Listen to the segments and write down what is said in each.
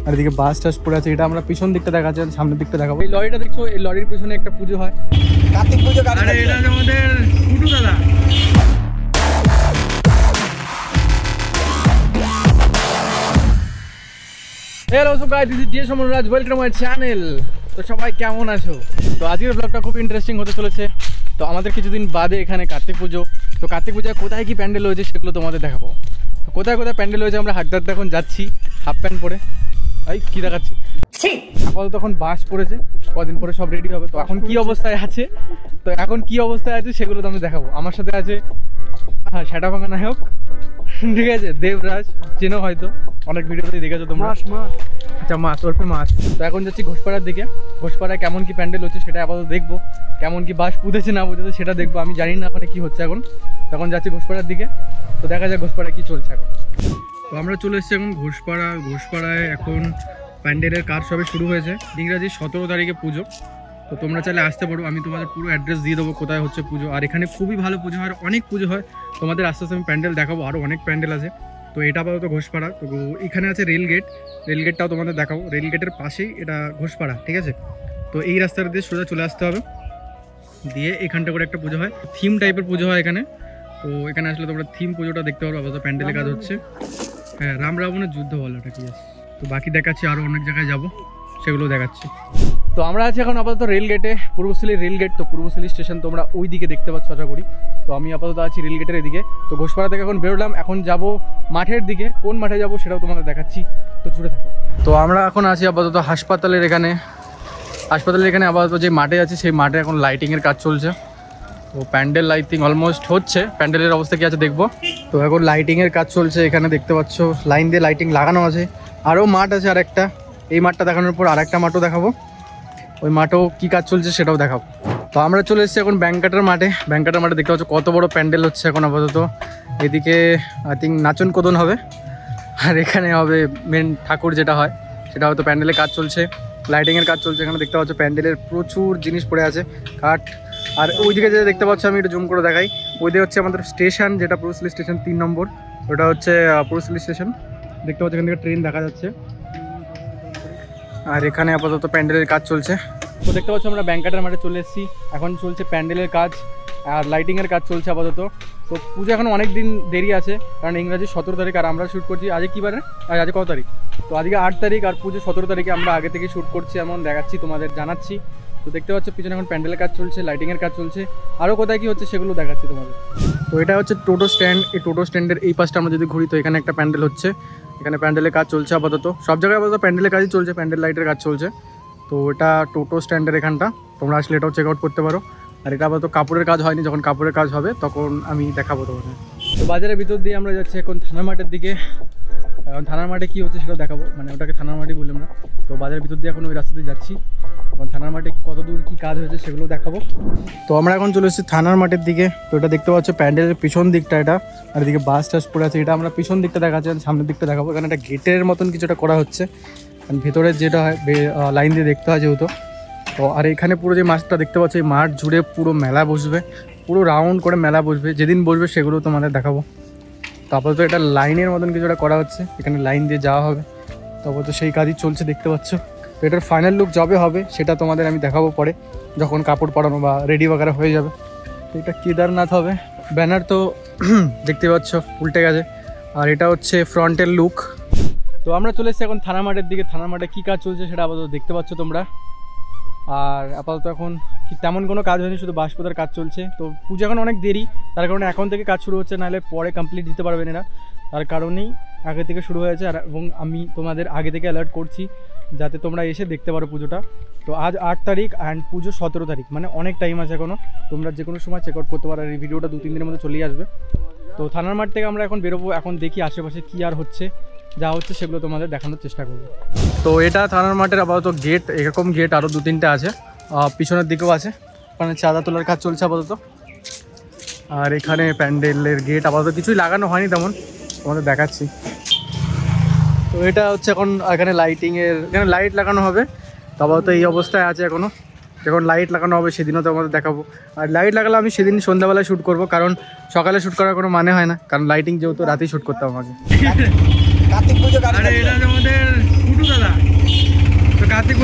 আর এদিকে বাস টাস পড়ে আছে। এটা আমরা পিছন দিকটা দেখাচ্ছি, সামনের দিকটা দেখাবো। এই লরিটা দেখছো, এই লরির পিছনে একটা পুজো হয়, কার্তিক পুজো। আরে এটা আমাদের ফুটু দাদা। Hello so guys, this is DS Samarraj, welcome my channel. তো সবাই কেমন আছো? তো আজকের ব্লগটা খুব ইন্টারেস্টিং হতে চলেছে। তো আমাদের কিছুদিন বাদে এখানে কার্তিক পুজো। তো কার্তিক পূজায় কোথায় কি প্যান্ডেল হয়েছে সেগুলো তোমাদের দেখাবো। তো কোথায় কোথায় প্যান্ডেল হয়েছে আমরা হাঁটতে হাঁটতে এখন যাচ্ছি, হাফ প্যান্ট পরে। এই কি দেখাচ্ছি, আপাতত তখন বাস পড়েছে, কদিন পরে সব রেডি হবে। তো এখন কি অবস্থায় আছে, তো এখন কি অবস্থায় আছে সেগুলো তো আমি দেখাবো। আমার সাথে আছে সেটা ভাঙা নায়ক, ঠিক আছে, দেবরাজ, চেনো হয়তো, অনেক ভিডিওতেই দেখেছো তোমরা। আচ্ছা, মাছ ওরফে মাছ। তো এখন যাচ্ছি ঘোষপাড়ার দিকে। ঘোষপাড়ায় কেমন কি প্যান্ডেল হচ্ছে সেটা আপাতত দেখবো, কেমন কি বাস পুঁতেছে না পুঁতেছে সেটা দেখবো। আমি জানি না ওখানে কি হচ্ছে এখন। তখন যাচ্ছি ঘোষপাড়ার দিকে, তো দেখা যাক ঘোষপাড়ায় কি চলছে এখন। তো আমরা চলে এসেছি এখন ঘোষপাড়ায় এখন প্যান্ডেলের কাজ সবে শুরু হয়েছে। ইংরাজি 17 তারিখে পুজো। তো তোমরা চাইলে আসতে পারো, আমি তোমাদের পুরো অ্যাড্রেস দিয়ে দেবো কোথায় হচ্ছে পুজো। আর এখানে খুবই ভালো পুজো হয়, অনেক পুজো হয়। তোমাদের আস্তে আস্তে আমি প্যান্ডেল দেখাবো, আরও অনেক প্যান্ডেল আছে। তো এটা আপাতত ঘোষপাড়া। তো এখানে আছে রেলগেটটাও তোমাদের দেখাবো। রেলগেটের পাশেই এটা ঘোষপাড়া, ঠিক আছে। তো এই রাস্তাটা দিয়ে সোজা চলে আসতে হবে, দিয়ে এখানটা করে একটা পুজো হয়, থিম টাইপের পুজো হয় এখানে। তো এখানে আসলে তোমরা থিম পুজোটা দেখতে পারো। আপাতত প্যান্ডেলের কাজ হচ্ছে। হ্যাঁ, রাম রাবণের যুদ্ধ বলো এটা কি আছে। তো বাকি দেখাচ্ছি, আরও অনেক জায়গায় যাব, সেগুলো দেখাচ্ছি। তো আমরা আছি এখন আপাতত রেলগেটে, পূর্বশিলি রেলগেট। তো পূর্বশিলি স্টেশন তোমরা ওই দিকে দেখতে পাচ্ছ আশা করি। তো আমি আপাতত আছি রেলগেটের এদিকে। তো ঘোষপাড়া থেকে এখন বেরোলাম, এখন যাব মাঠের দিকে। কোন মাঠে যাব সেটাও তোমাদের দেখাচ্ছি, তো জুড়ে থাকো। তো আমরা এখন আছি আপাতত হাসপাতালের এখানে। আপাতত যে মাঠে আছে সেই মাঠে এখন লাইটিংয়ের কাজ চলছে। তো প্যান্ডেল লাইটিং অলমোস্ট হচ্ছে, প্যান্ডেলের অবস্থা কি আছে দেখবো। তো এখন লাইটিংয়ের কাজ চলছে এখানে, দেখতে পাচ্ছ লাইন দিয়ে লাইটিং লাগানো আছে। আরও মাঠ আছে আর একটা, এই মাঠটা দেখানোর পর আরেকটা মাঠও দেখাবো। ওই মাঠেও কী কাজ চলছে সেটাও দেখাবো। তো আমরা চলে এসেছি এখন ব্যাংকাটার মাঠে দেখতে পাচ্ছ কত বড় প্যান্ডেল হচ্ছে এখন আপাতত। এদিকে আই থিঙ্ক নাচন কোদন হবে, আর এখানে হবে মেন ঠাকুর যেটা হয় সেটা হয়তো। প্যান্ডেলের কাজ চলছে, লাইটিংয়ের কাজ চলছে। এখানে দেখতে পাচ্ছ প্যান্ডেলের প্রচুর জিনিস পড়ে আছে, কাঠ। আর ওইদিকে যেটা দেখতে পাচ্ছ, আমি একটু জুম করে দেখাই, ওইদিকে হচ্ছে আমাদের স্টেশন, যেটা পূর্বশিলি স্টেশন 3 নম্বর। ওটা হচ্ছে পূর্বশিলি স্টেশন, দেখতে পাচ্ছ এখান থেকে ট্রেন দেখা যাচ্ছে। আর এখানে আপাতত প্যান্ডেলের কাজ চলছে। তো দেখতে পাচ্ছ আমরা ব্যাংকাটার মাঠে চলে এসেছি, এখন চলছে প্যান্ডেলের কাজ আর লাইটিংয়ের কাজ চলছে আপাতত। তো পুজো এখন অনেক দিন দেরি আছে, কারণ ইংরাজি 17 তারিখ আর আমরা শ্যুট করছি আজকে কী বারে, আজ কত তারিখ? তো আজকে 8 তারিখ আর পুজো 17 তারিখে। আমরা আগে থেকে শ্যুট করছি, এমন দেখাচ্ছি, তোমাদের জানাচ্ছি। তো দেখতে পাচ্ছ পিছনে এখন প্যান্ডেলের কাজ চলছে, লাইটিংয়ের কাজ চলছে, আরও কোথায় কী হচ্ছে সেগুলো দেখাচ্ছি তোমাদের। তো এটা হচ্ছে টোটো স্ট্যান্ড। এই টোটো স্ট্যান্ডের এই পাশটা আমরা যদি ঘুরি, তো এখানে একটা প্যান্ডেল হচ্ছে। এখানে প্যান্ডেলের কাজ চলছে আপাতত, সব জায়গায় আপাতত প্যান্ডেলের কাজই চলছে, প্যান্ডেল লাইটের কাজ চলছে। তো এটা টোটো স্ট্যান্ডের এখানটা, তোমরা আসলে এটাও চেক আউট করতে পারো। আর এটা আপাতত কাপড়ের কাজ হয়নি, যখন কাপড়ের কাজ হবে তখন আমি দেখাবো তোমাদের। তো বাজারের ভিতর দিয়ে আমরা যাচ্ছি এখন থানার মাঠের দিকে। এখন থানার মাঠে কী হচ্ছে সেটা দেখাবো, মানে ওটাকে থানার মাঠই বলি আমরা। তো বাজারের ভিতর দিয়ে এখন ওই রাস্তা দিয়ে যাচ্ছি, এখন থানার মাঠে কত দূর কী কাজ হয়েছে সেগুলো দেখাবো। তো আমরা এখন চলে এসেছি থানার মাঠের দিকে। তো এটা দেখতে পাচ্ছ প্যান্ডেলের পিছন দিকটা এটা, আর এদিকে বাস টাস পড়ে আছে। এটা আমরা পিছন দিকটা দেখাচ্ছি, সামনের দিকটা দেখাবো। এখানে একটা গেটের মতন কিছুটা করা হচ্ছে, কারণ ভেতরে যেটা হয় লাইন দিয়ে দেখতে হয় যেহেতু। তো আর এখানে পুরো যে মাঠটা দেখতে পাচ্ছ, এই মাঠ জুড়ে পুরো মেলা বসবে, পুরো রাউন্ড করে মেলা বসবে। যেদিন বসবে সেগুলো তোমাদের দেখাবো। তারপর তো এটা লাইনের মতন কিছুটা করা হচ্ছে, এখানে লাইন দিয়ে যাওয়া হবে। তারপর তো সেই কাজই চলছে দেখতে পাচ্ছ। তো এটার ফাইনাল লুক যবে হবে সেটা তোমাদের আমি দেখাবো পরে, যখন কাপড় পরানো বা রেডি বাগারা হয়ে যাবে। তো এটা কেদারনাথ হবে। ব্যানার তো দেখতে পাচ্ছ উল্টে গেছে। আর এটা হচ্ছে ফ্রন্টের লুক। তো আমরা চলে এসেছি এখন থানা মাঠের দিকে। থানা মাঠে কী কাজ চলছে সেটা আপাতত দেখতে পাচ্ছ তোমরা। আর আপাতত এখন কি তেমন কোনো কাজ হয়নি, শুধু বাঁশ পোতার কাজ চলছে। তো পুজো এখন অনেক দেরি, তার কারণে এখন থেকে কাজ শুরু হচ্ছে, নাহলে পরে কমপ্লিট দিতে পারবেন এরা। তার কারণেই আগে থেকে শুরু হয়েছে। আর এবং আমি তোমাদের আগে থেকে অ্যালার্ট করছি যাতে তোমরা এসে দেখতে পারো পুজোটা। তো আজ 8 তারিখ অ্যান্ড পুজো 17 তারিখ, মানে অনেক টাইম আছে এখনও। তোমরা যে কোনো সময় চেক আউট করতে পারো। আর এই ভিডিওটা 2-3 দিনের মধ্যে চলেই আসবে। তো থানার মাঠ থেকে আমরা এখন বেরোবো, এখন দেখি আশেপাশে কী আর হচ্ছে, যা হচ্ছে সেগুলো তোমাদের দেখানোর চেষ্টা করবো। তো এটা থানার মাঠের আপাতত গেট, এরকম গেট আরও 2-3টে আছে, পিছনের দিকেও আছে। ওখানে চাঁদা তোলার কাজ চলছে আপাতত। আর এখানে প্যান্ডেলের গেট আপাতত কিছুই লাগানো হয়নি তেমন, তোমাদের দেখাচ্ছি। তো এটা হচ্ছে এখন এখানে লাইটিংয়ের, এখানে লাইট লাগানো হবে। তো আপাতত এই অবস্থায় আছে এখনও। যখন লাইট লাগানো হবে সেদিনও তো আমাদের দেখাবো। আর লাইট লাগালে আমি সেদিন সন্ধ্যাবেলায় শ্যুট করবো, কারণ সকালে শ্যুট করার কোনো মানে হয় না, কারণ লাইটিং যেহেতু রাতেই শ্যুট করতে হবে আমাকে। কার্তিক পুজো আমাদের ফুটু দাদা।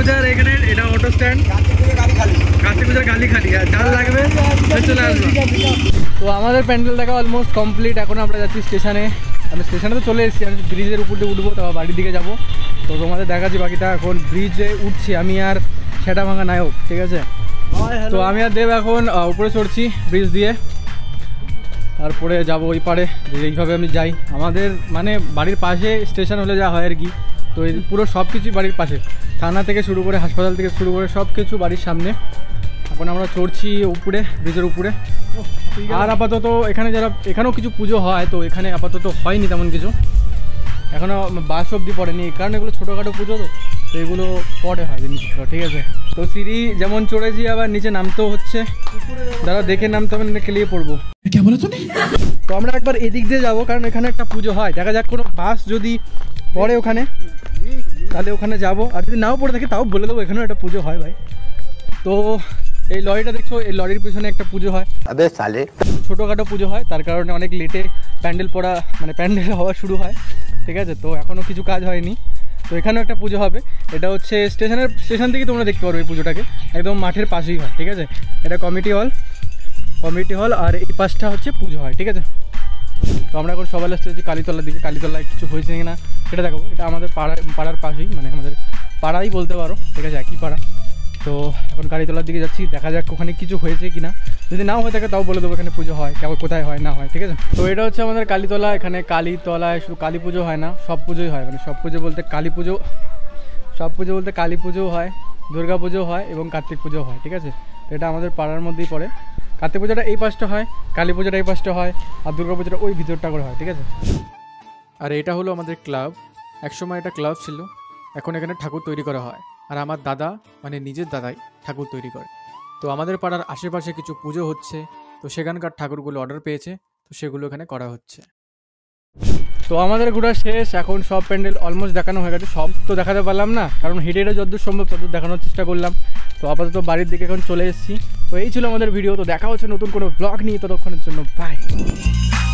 পূজার এখানে এটা অটো স্ট্যান্ড, কার্তিক পূজার গালি খালি, আর যার লাগবে চলে আসবো। তো আমাদের প্যান্ডেল দেখা অলমোস্ট কমপ্লিট। এখন আমরা যাচ্ছি স্টেশনে। আমি স্টেশনে তো চলে এসেছি, আমি ব্রিজের উপর দিয়ে উঠবো, তারপর বাড়ির দিকে যাবো। তো তোমাদের দেখাচ্ছি বাকিটা। এখন ব্রিজে উঠছি আমি আর সেটা ভাঙা নায়ক, ঠিক আছে। তো আমি আর দেব এখন উপরে চড়ছি ব্রিজ দিয়ে, তারপরে যাবো ওই পারে। এইভাবে আমি যাই, আমাদের মানে বাড়ির পাশে স্টেশন হলে যা হয় আর কি। তো এই পুরো সব কিছুই বাড়ির পাশে, থানা থেকে শুরু করে হাসপাতাল থেকে শুরু করে সব কিছু বাড়ির সামনে। এখন আমরা চড়ছি উপরে, ব্রিজের উপরে। আর আপাতত এখানে এখানেও কিছু পুজো হয়, তো এখানে আপাতত হয়নি তেমন কিছু, এখনও বাস অবধি পড়েনি, কারণ এগুলো ছোটোখাটো পুজো, তো এগুলো পরে হয় জিনিসগুলো, ঠিক আছে। তো সিঁড়ি যেমন চড়েছি আবার নিচে নামতেও হচ্ছে, দাদা দেখে নামতে হবে, না খেলিয়ে পড়বো। তো আমরা একবার এদিক দিয়ে যাবো, কারণ এখানে একটা পুজো হয়, দেখা যাক কোনো বাস যদি পড়ে ওখানে তাহলে ওখানে যাবো, আর যদি নাও পড়ে থাকে তাও বলে দেবো এখানেও একটা পুজো হয় ভাই। তো এই লরিটা দেখছো, এই লরির পিছনে একটা পুজো হয়, ছোটোখাটো পুজো হয়, তার কারণে অনেক লেটে প্যান্ডেল পড়া মানে প্যান্ডেল হওয়া শুরু হয়, ঠিক আছে। তো এখনও কিছু কাজ হয়নি, তো এখানেও একটা পুজো হবে। এটা হচ্ছে স্টেশন থেকে তোমরা দেখতে পারো এই পুজোটাকে, একদম মাঠের পাশেই হয়, ঠিক আছে। এটা কমিটি হল, আর এই পাশটা হচ্ছে পুজো হয়, ঠিক আছে। তো আমরা এখন সবাই আসতে হচ্ছে কালীতলার দিকে। কালীতলায় কিছু হয়েছে কি না সেটা দেখাবো। এটা আমাদের পাড়ার পাশেই, মানে আমাদের পাড়াই বলতে পারো, ঠিক আছে, একই পাড়া। তো এখন কালীতলার দিকে যাচ্ছি, দেখা যাক ওখানে কিছু হয়েছে কি না, যদি নাও হয়ে থাকে তাও বলে দেবো এখানে পুজো হয়, কেমন কোথায় হয় না হয়, ঠিক আছে। তো এটা হচ্ছে আমাদের কালীতলা। এখানে কালীতলায় শুধু কালী পুজো হয় না, সব পুজোই হয়, মানে সব পুজো বলতে কালী পুজোও হয়, দুর্গা পুজো হয় এবং কার্তিক পুজো হয়, ঠিক আছে। তো এটা আমাদের পাড়ার মধ্যেই পড়ে। কার্তিক পুজোটা এই পাশটা হয়, কালী পুজোটা এই পাশটা হয়, আর দুর্গা পুজোটা ওই ভিতরটা করে হয়, ঠিক আছে। আর এটা হলো আমাদের ক্লাব। একসময় এটা ক্লাব ছিল, এখন এখানে ঠাকুর তৈরি করা হয়, আর আমার দাদা মানে নিজের দাদাই ঠাকুর তৈরি করে। তো আমাদের পাড়ার আশেপাশে কিছু পুজো হচ্ছে, তো সেখানকার ঠাকুরগুলো অর্ডার পেয়েছে, তো সেগুলো এখানে করা হচ্ছে। তো আমাদের ঘোরা শেষ, এখন সব প্যান্ডেল অলমোস্ট দেখানো হয়ে গেছে। সব তো দেখাতে পারলাম না, কারণ হেঁটে যতদূর সম্ভব ততদূর দেখানোর চেষ্টা করলাম। তো আপাতত বাড়ির দিকে এখন চলে এসেছি। তো এই ছিল আমাদের ভিডিও। তো দেখা হচ্ছে নতুন কোনো ব্লগ নিয়ে, ততক্ষণের জন্য বাই।